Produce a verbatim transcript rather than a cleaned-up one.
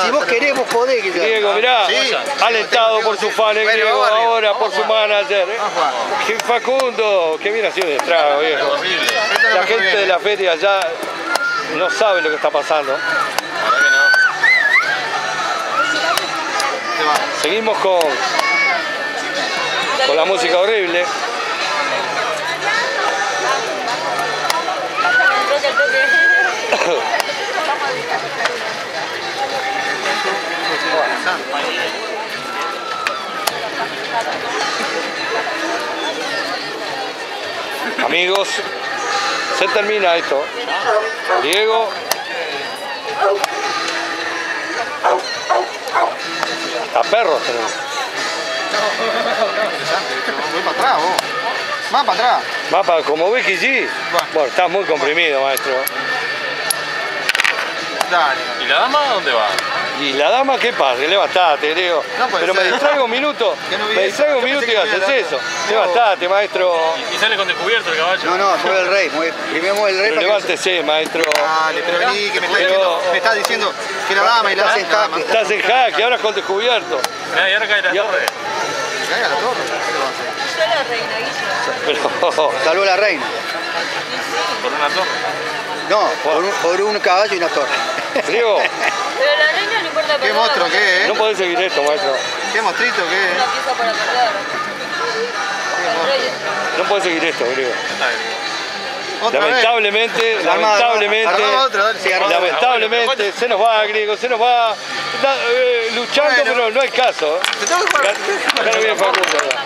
Si vos querés, vos podés. Quizás. Griego, mirá, Sí. alentado por su fan, el Griego, ahora por su manager. ¿eh? Qué Facundo, qué bien ha sido de estrago, viejo. La gente de la feria ya no sabe lo que está pasando. Seguimos con, con la música horrible. Amigos, se termina esto. Diego. A perros tenemos. Voy para atrás, vos. Más para atrás. Más para, como Becky G. Bueno, estás muy comprimido, maestro. Dale. ¿Y la dama dónde va? ¿Y la dama qué pasa? Levantate, Griego. No puede Pero me ser. distraigo un minuto. Que no vi Me eso. distraigo un Yo minuto pensé y que haces me eso. iba a- Levantate, maestro. Y sale con descubierto el caballo. No, no, mueve el rey. Mueve, primero mueve el rey Pero para que... levántese, maestro. Dale, pero vení, que me está Pero- diciendo, me está diciendo que la dama y la Estás dama. en jaque, estás en jaque, ahora con descubierto. Mirá, y ahora cae la Ya. torre. Caiga la torre. ¿Qué va a hacer? Yo la reina, Guillo. Pero, Salvó la reina. Por una torre. No, por un, por un caballo y una torre. Griego, Pero la reina no importa ¿Qué perder. monstruo que es? no podés seguir esto, maestro. ¿Qué mostrito que es? Una pieza para perder. El rey. No podés seguir esto, Griego. Otra vez. Lamentablemente, Armá, lamentablemente, armá otro, dale. Sí, armá. lamentablemente se nos va, Griego, se nos va da- eh, luchando, Bueno. pero no hay caso. Te tengo que jugar. Gana bien Facundo.